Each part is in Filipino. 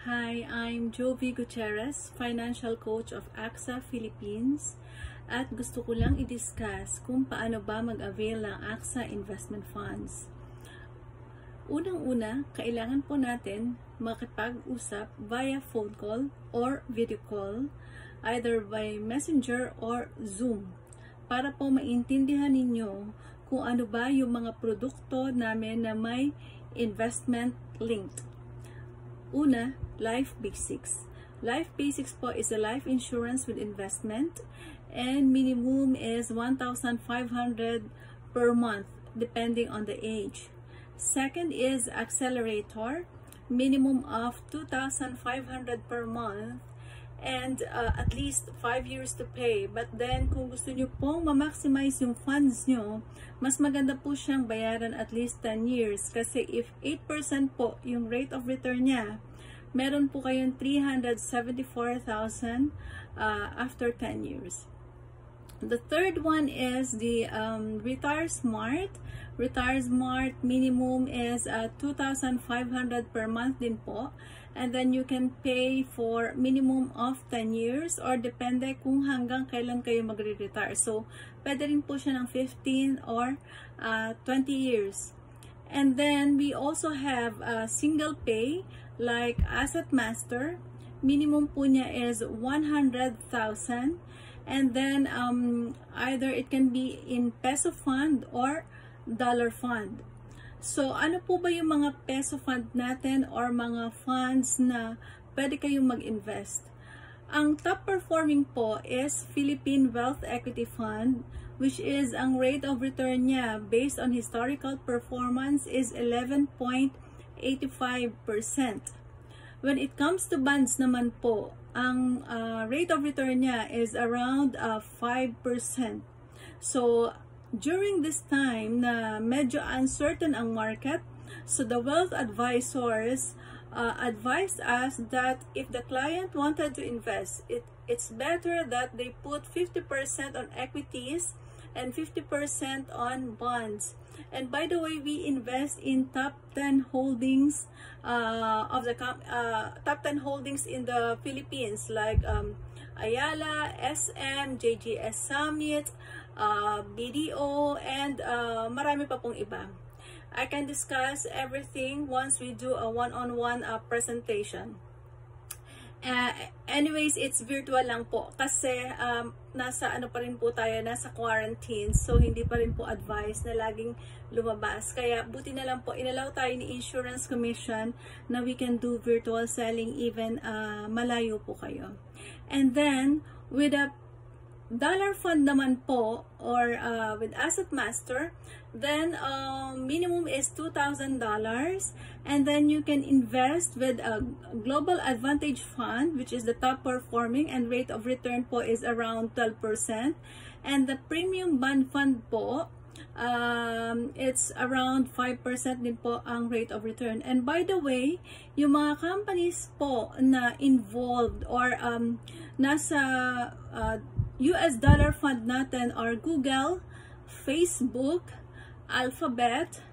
Hi, I'm Jovi Gutierrez, Financial Coach of AXA Philippines, at gusto ko lang i-discuss kung paano ba mag-avail ng AXA Investment Funds. Unang-una, kailangan po natin makipag-usap via phone call or video call, either by Messenger or Zoom, para po maintindihan ninyo kung ano ba yung mga produkto namin na may investment linked. Una, Life Basics. Life Basics po is a life insurance with investment and minimum is 1,500 per month depending on the age. Second is Accelerator, minimum of 2,500 per month and at least 5 years to pay. But then kung gusto nyo pong ma-maximize yung funds nyo, mas maganda po siyang bayaran at least 10 years. Kasi if 8% po yung rate of return niya, meron po kayong 374,000 after 10 years. The third one is the Retire Smart. Retire Smart minimum is 2,500 per month din po. And then you can pay for minimum of 10 years or depende kung hanggang kailan kayo magre-retire. So, pwede rin po siya ng 15 or 20 years. And then we also have single pay like Asset Master. Minimum po niya is 100,000. And then either it can be in Peso Fund or Dollar Fund. So, ano po ba yung mga Peso Fund natin or mga funds na pwede kayong mag-invest? Ang top performing po is Philippine Wealth Equity Fund, which is ang rate of return niya based on historical performance is 11.85%. When it comes to bonds naman po, ang rate of return niya is around 5%. So, during this time na medyo uncertain ang market, so the wealth advisors advised us that if the client wanted to invest, it's better that they put 50% on equities and 50% on bonds. And by the way, we invest in top 10 holdings of the top 10 holdings in the Philippines, like Ayala, SM, JGS Summit, BDO, and marami pa pong iba. I can discuss everything once we do a one-on-one presentation. Anyways, it's virtual lang po kasi nasa ano pa rin po tayo, nasa quarantine, so hindi pa rin po advised na laging lumabas. Kaya buti na lang po, inalaw tayo ni Insurance Commission na we can do virtual selling even malayo po kayo. And then, with a Dollar Fund naman po, or with Asset Master, then minimum is $2,000, and then you can invest with a Global Advantage Fund, which is the top performing, and rate of return po is around 12%, and the Premium Bond Fund po, it's around 5% din po ang rate of return. And by the way, yung mga companies po na involved or nasa US dollar fund natin are Google, Facebook, Alphabet,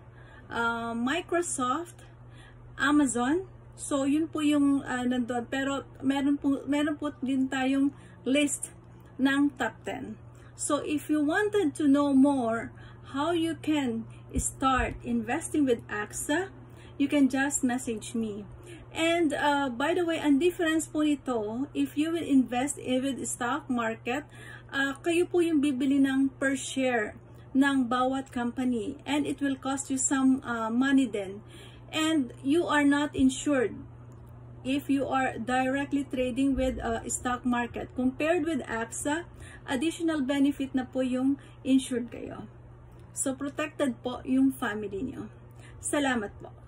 Microsoft, Amazon. So, yun po yung nandun. Pero, meron po din tayong list ng top 10. So, if you wanted to know more how you can start investing with AXA, you can just message me. And by the way, ang difference po nito, if you will invest with stock market, kayo po yung bibili ng per share ng bawat company, and it will cost you some money then. And you are not insured if you are directly trading with stock market. Compared with AXA, additional benefit na po yung insured kayo. So, protected po yung family nyo. Salamat po.